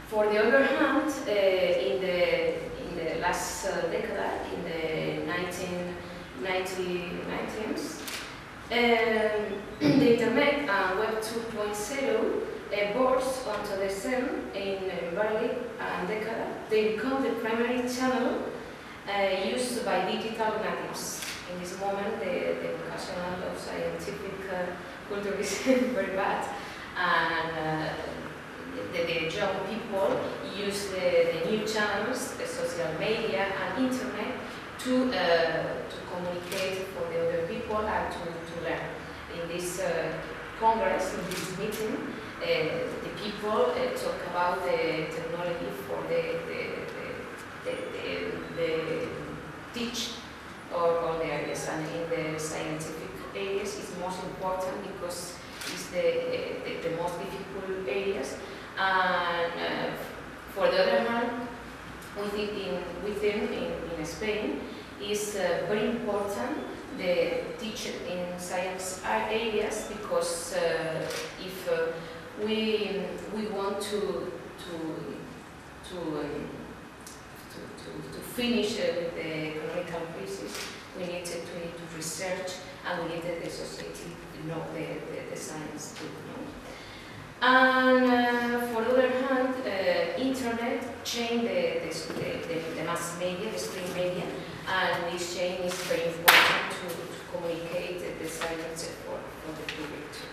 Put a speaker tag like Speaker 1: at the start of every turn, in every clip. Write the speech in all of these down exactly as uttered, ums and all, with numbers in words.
Speaker 1: For the other hand, uh, in the in the last uh, decade, in the nineteen nineties, um, the Internet and Web two point oh uh, boards onto the scene in uh, barely a decade. They become the primary channel uh, used by digital natives. In this moment, the, the educational of scientific uh, culture is very bad, and uh, the, the young people use the, the new channels, the social media and internet to uh, to communicate for the other people and to, to learn. In this uh, congress, in this meeting, uh, the people uh, talk about the technology for the the, the, the, the, the teach or all the areas, and in the scientific areas it's most important because it's the, the, the most difficult areas. And uh, for the other hand, within, in, within in, in Spain, is uh, very important the teaching in science areas, because uh, if uh, we we want to to to um, to, to, to finish uh, with the economical crisis, we need to, to need to research, and we need the society to know the, the, the science too. No? And uh, for the other hand, uh, internet change the, the, the, the mass media, the stream media, and this chain is very important to, to communicate the, the science for, for the public too.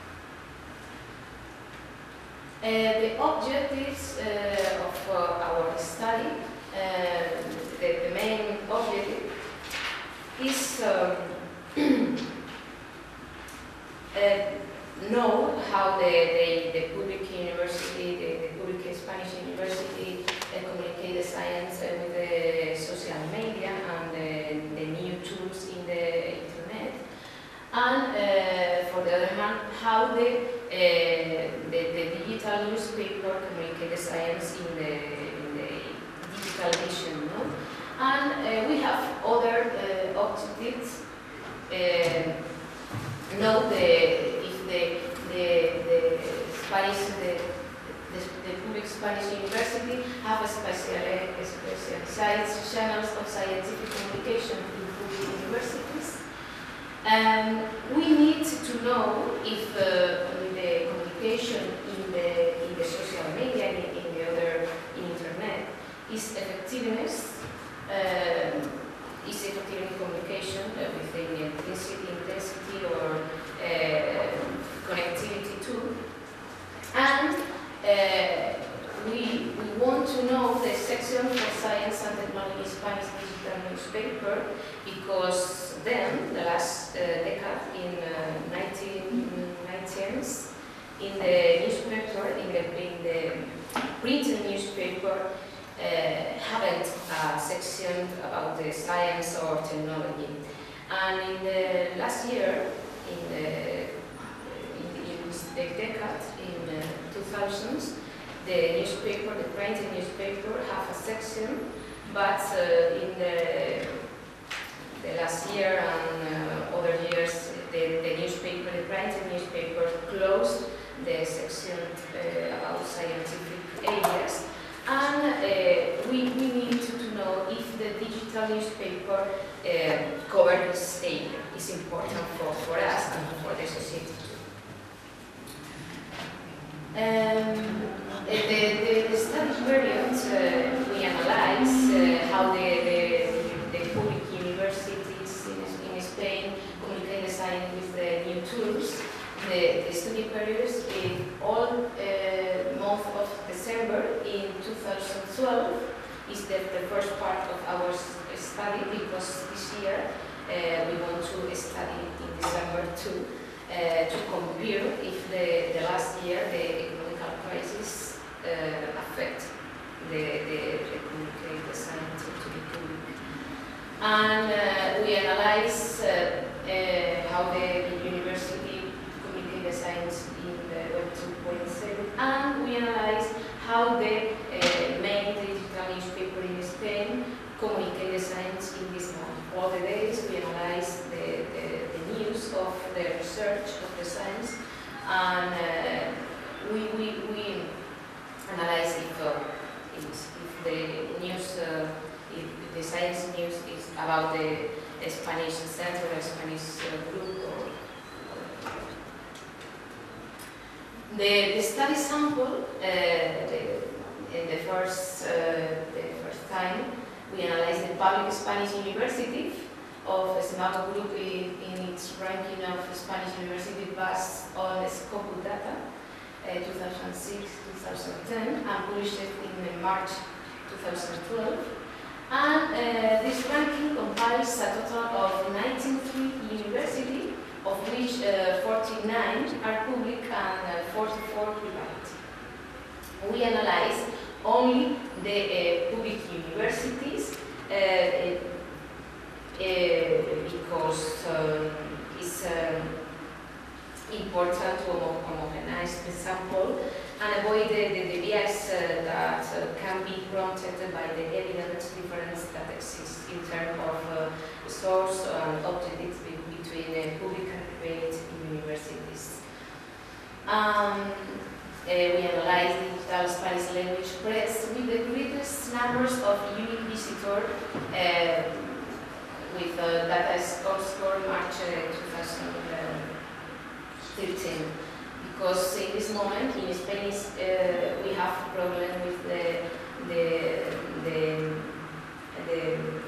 Speaker 1: Uh, the objectives uh, of uh, our study, uh, the, the main objective is um, uh, know how the, the, the public university, the, the public Spanish university uh, communicate the science uh, with the social media and the, the new tools in the internet. And uh, for the other hand, how the, uh, the, the digital newspaper communicate the science in the, in the digital edition. No? And uh, we have other uh, objectives. Uh, know the The, the, the Spanish, the, the, the public Spanish university have a special, uh, specialized channels of scientific communication in public universities. And we need to know if uh, the communication in the, in the social media, in, in the other in internet, is effectiveness, uh, is effective in communication uh, with the intensity, intensity or uh, connectivity too. And uh, we, we want to know the section for science and technology Spanish digital newspaper, because then, the last uh, decade in uh, nineteen nineties, in the newspaper, in the, in the printed newspaper, uh, haven't a section about the science or technology. And in the last year, in the the decade, in uh, two thousands, the newspaper, the printed newspaper, have a section, but uh, in the, the last year and uh, other years, the, the newspaper, the printed newspaper, closed the section uh, about scientific areas, and uh, we, we need to, to know if the digital newspaper uh, covers this area. It's important for, for us and for the society. Um, the, the, the study period, uh, we analyze uh, how the, the, the public universities in, in Spain communicate the science with the new tools. The, the study period is in all uh, month of December in two thousand twelve is the, the first part of our study, because this year uh, we want to study in December too. Uh, to compare if the, the last year the economic crisis uh, affect the, the, the communicate the science to the public. And uh, we analyze uh, uh, how the, the university communicate the science in the Web two point oh, and we analyze how the uh, main digital newspaper in Spain communicate the science in this month. All the days we analyze the, the, the news of the research of the science, and uh, we, we, we analyze if, uh, if, if the news, uh, if the science news is about the Spanish center, or Spanish uh, group. Or, the, the study sample, uh, the, in the first, uh, the first time, we analyzed the public Spanish university of SMAGO group in, in its ranking of Spanish university based on Scopus data, uh, two thousand six to two thousand ten, and published it in March two thousand twelve. And uh, this ranking compiles a total of ninety-three universities, of which uh, forty-nine are public and uh, forty-four private. We analyze only the uh, public universities uh, uh, because um, it's uh, important to homogenize the sample and avoid the, the, the bias uh, that uh, can be prompted by the evident difference that exists in terms of uh, source and objectives between uh, public and private universities. Um, Uh, we analyze digital Spanish language press with the greatest numbers of unique visitors uh, with uh, data score March uh, two thousand thirteen. Because in this moment in Spanish uh, we have a problem with the the the, the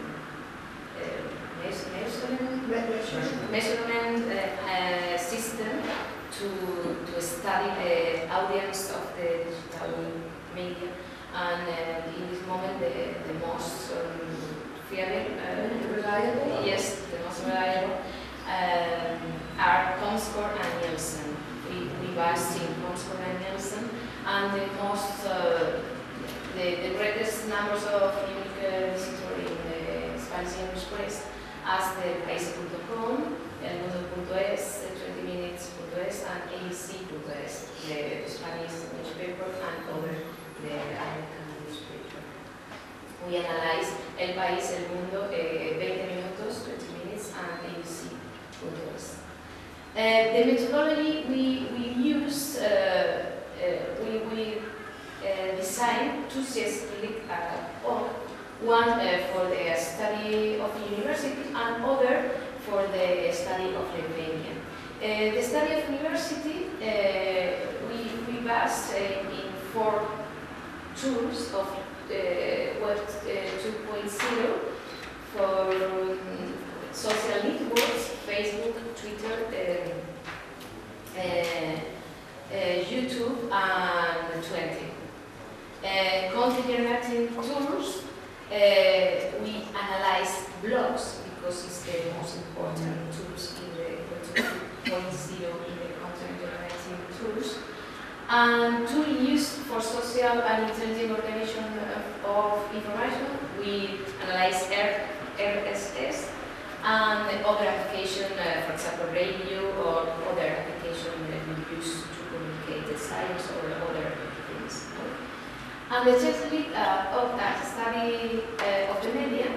Speaker 1: uh, measurement, measurement uh, uh, system to, to study the audience of the digital media, and uh, in this moment the, the most um, fiable, uh, reliable, yes, the most reliable um, are ComScore and Nielsen. We, we base in ComScore and Nielsen, and the most, uh, the, the greatest numbers of unique uh, visitors in the Spanish language press as the país punto com, el mundo punto es, twenty minutes punto es, and A B C punto es, the Spanish newspaper, and other, the American newspaper. We analyze El País, El Mundo, eh, veinte minutos, twenty minutes, and A B C punto es. Uh, the methodology we, we use, uh, uh, we, we uh, design two specific uh, one uh, for the study of the university and other for the study of the opinion. Uh, the study of university, uh, we, we base uh, in four tools of uh, Web uh, two point oh for um, social networks, Facebook, Twitter, uh, uh, uh, YouTube, and twenty. Uh, content generating tools, uh, we analyze blogs because it's the most important tools in the Web two point oh in the content generating tools. And tool used for social and intelligent organization of, of information, we analyze R S S and other application, uh, for example, radio or other application that we use to communicate the science or other things. And the technique uh, of that study uh, of the media,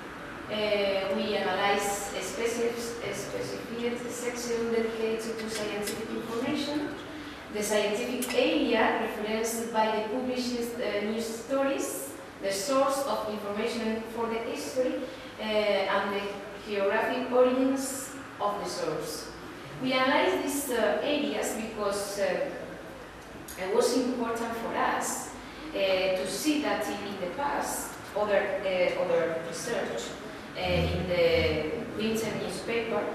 Speaker 1: uh, we analyze a specific, a specific section dedicated to scientific information, the scientific area referenced by the published uh, news stories, the source of information for the history, uh, and the geographic origins of the source. We analyze these uh, areas because uh, it was important for us uh, to see that in the past, other, uh, other research uh, in the printed newspaper,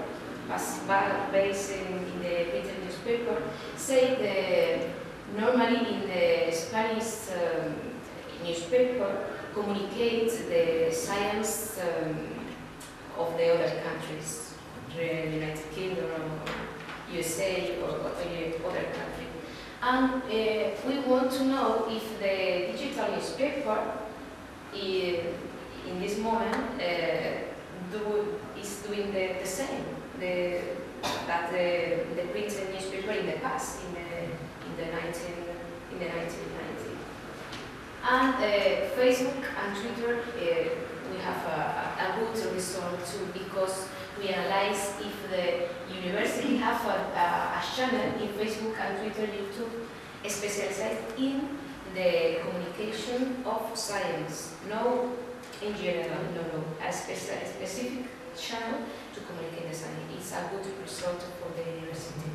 Speaker 1: based in, in the printed newspaper, say the, normally in the Spanish um, newspaper communicates the science um, of the other countries, the United Kingdom, or U S A, or, or other country. And uh, we want to know if the digital newspaper in, in this moment uh, do, is doing the, the same the, that the, the printed newspaper in the past, in the, in the, nineteen, in the nineteen nineties. And uh, Facebook and Twitter, uh, we have a, a good result too, because we analyze if the university have a, a, a channel in Facebook and Twitter, YouTube, specialized in the communication of science, no in general, no, no, a, speci a specific channel to communicate the science. It's a good result for the university.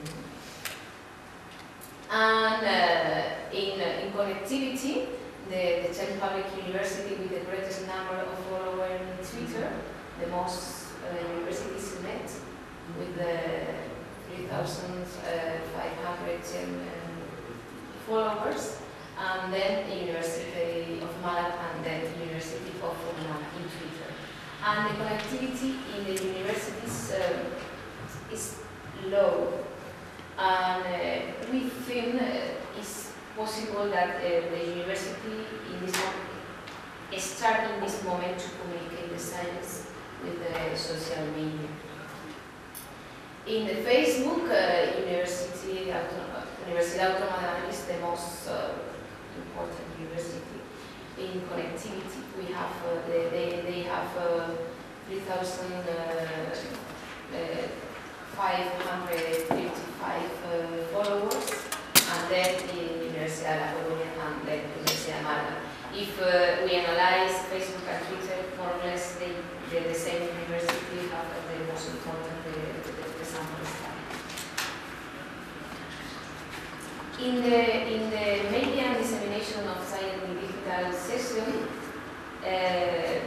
Speaker 1: And uh, in, uh, in connectivity, the, the TEEM Public University with the greatest number of followers on Twitter, the most uh, universities met with the three thousand five hundred followers, and then the University of Malaga and then the University of Malaga in Twitter. And the connectivity in the universities uh, is low. And uh, we think uh, it's possible that uh, the university in this moment start in this moment to communicate the science with the social media. In the Facebook, uh, University Autónoma, Universidad Autónoma de Madrid is the most uh, important university. In connectivity, we have uh, they, they, they have uh, three thousand five hundred fifty-five uh, followers, and then the Universidad de La Coruña and then the Universidad de Málaga. If uh, we analyze Facebook and Twitter, more or less they, they're the same university, have the most important the, the, the sample study. In the in the media and dissemination of science in digital session, uh,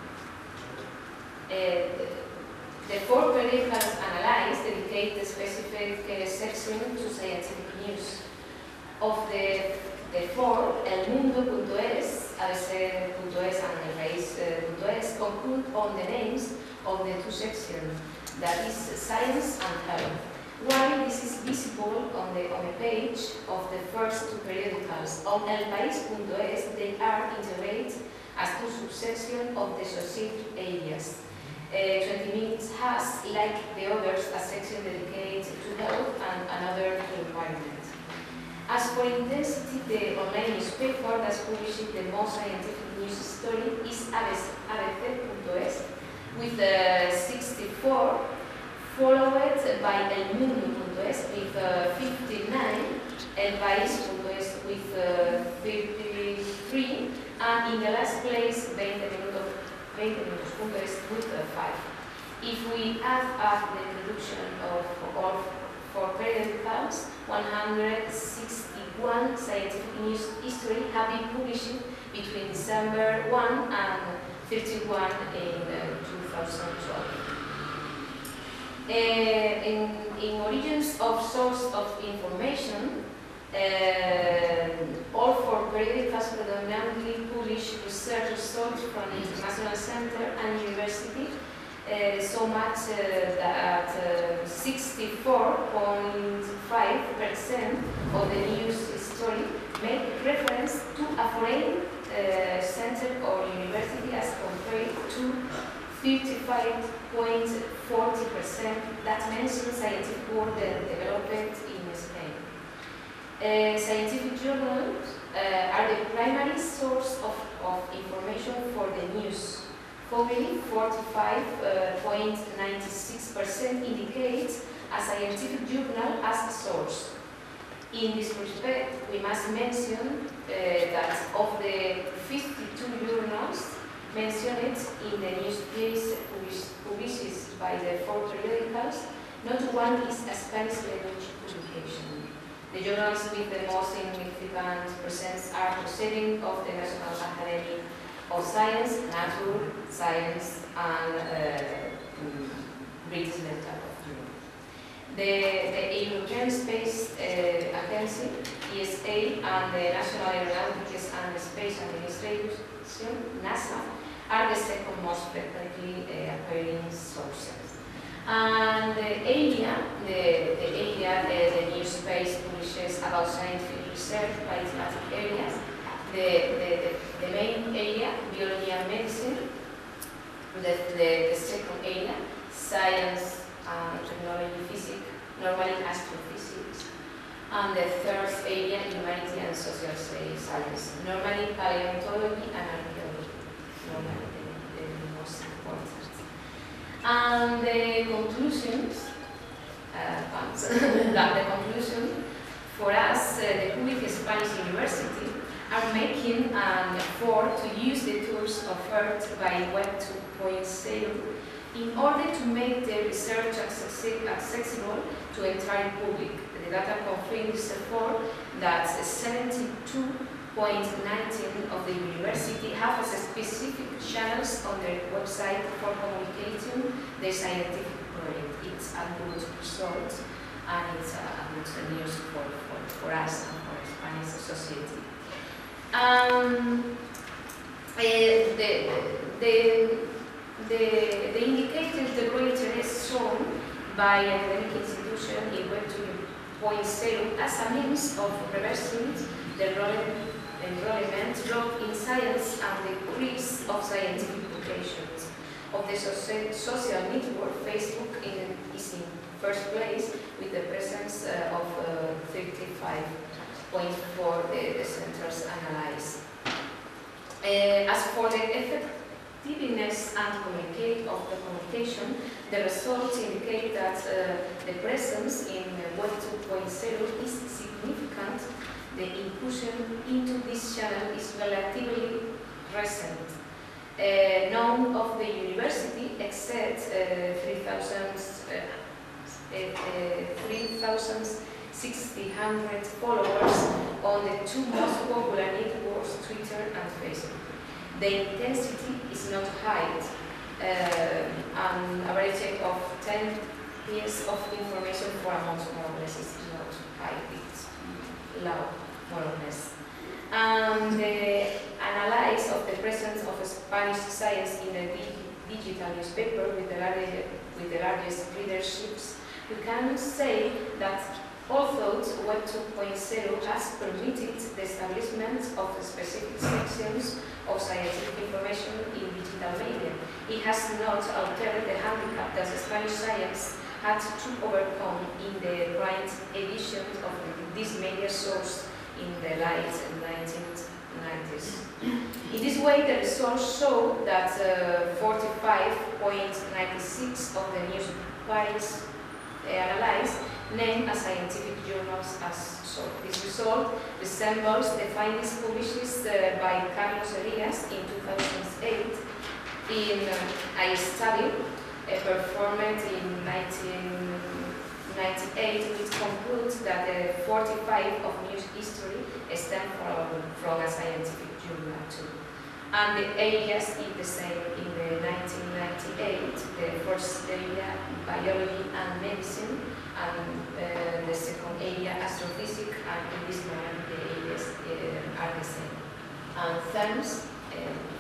Speaker 1: uh, the four periodicals analyzed dedicate the specific uh, section to scientific news. Of the, the four, El Mundo punto es, A B C punto es and El País punto es conclude on the names of the two sections, that is science and health. While this is visible on the, on the page of the first two periodicals, on El País punto es they are integrated as two subsections of the associated areas. Uh, twenty minutes has, like the others, a section dedicated to health and another to environment. As for intensity, the online newspaper that publishes the most scientific news story is A B C punto es with uh, sixty-four, followed by El Mundo punto es with uh, fifty-nine, El País punto es with uh, thirty-three, and in the last place, veinte minutos punto es with uh, five. If we add up the introduction of all four periodicals, one hundred sixty-one scientific news history have been published between December first and thirty-one in uh, two thousand twelve. Uh, in, in origins of source of information, uh, all four periodicals predominantly publish research results from the International Center and University, uh, so much uh, that sixty-four point five percent of the news story make reference to a foreign uh, center or university as compared to fifty-five point four zero percent that mention scientific work developed in Spain. Uh, scientific journals uh, are the primary source of, of information for the news. Finally, forty-five point nine six percent indicates a scientific journal as a source. In this respect, we must mention uh, that of the fifty-two journals mentioned in the news piece published by the four periodicals, not one is a Spanish language publication. The journals with the most significant presence are proceeding of the National Academy of Science, Nature, Science, and uh, British Letter of Europe. The, the European Space uh, Agency, E S A, and the National Aeronautics and Space Administration, NASA, are the second most frequently uh, appearing sources. And the area, the, the area, uh, the new space publishes about scientific research by thematic areas. The, the, the, the main area, biology and medicine. The, the, the second area, science and technology, physics, normally astrophysics. And the third area, humanity and social science, normally paleontology and archaeology, normally the, the most important. And the conclusions, uh, the conclusion, for us, uh, the public Spanish university are making an effort to use the tools offered by Web two point oh in order to make their research accessible to the entire public. The data confirms this effort that seventy-two point one nine of the university have specific channels on their website for communicating their scientific project. It's a good result, and it's a good news for, for, for us and for the Spanish society. Um, uh, the, the, the, the indicators the growing interest shown by academic institutions in Web two point oh as a means of reversing the enrollment drop in science and the decrease of scientific publications. Of the social network, Facebook in, is in first place with the presence uh, of uh, thirty-five point four the, the centers analyzed. Uh, as for the effectiveness and communicate of the communication, the results indicate that uh, the presence in Web two point oh is significant. The inclusion into this channel is relatively recent. Uh, none of the university except uh, three thousand six hundred followers on the two most popular networks, Twitter and Facebook. The intensity is not high. Uh, an average of ten years of information for a month, more or less, is not high, it's low, more or less. And the analysis of the presence of Spanish science in a digital newspaper with the, largest, with the largest readerships, we can say that although Web two point oh has permitted the establishment of specific sections of scientific information in digital media, it has not altered the handicap that Spanish science had to overcome in the print edition of this media source in the late nineteen nineties. In this way, the results show that forty-five point nine six of the news files analyzed named as scientific journals as source. This result resembles the findings published uh, by Carlos Elias in two thousand eight in uh, a study uh, performed in nineteen ninety-eight, which concludes that the forty-five of news history stem from, from a scientific journal too. And the areas is the same in the nineteen ninety-eight, the first area, biology and medicine, and uh, the second area, astrophysics, and in this moment the areas uh, are the same. And themes, uh,